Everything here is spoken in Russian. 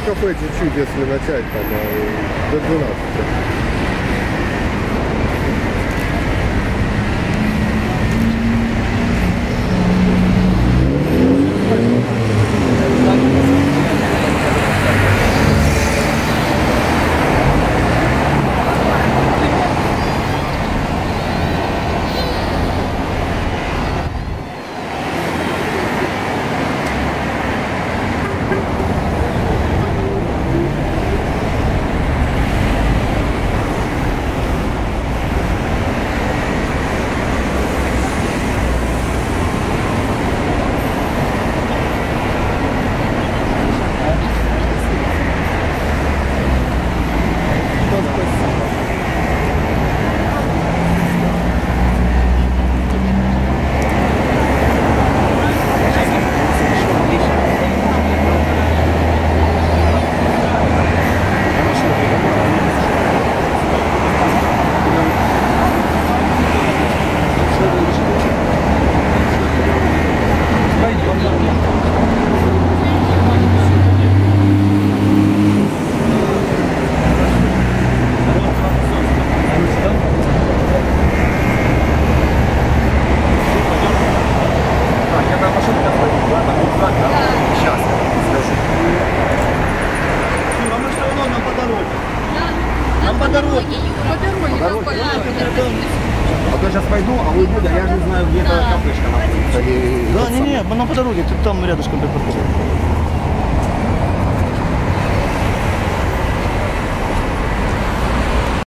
кафе чуть-чуть, если начать, там, до 12. А то я сейчас пойду, а уйду, да я же не знаю, где эта кафешка находится. Да, не, мы по дороге, ты там рядышком припарковал.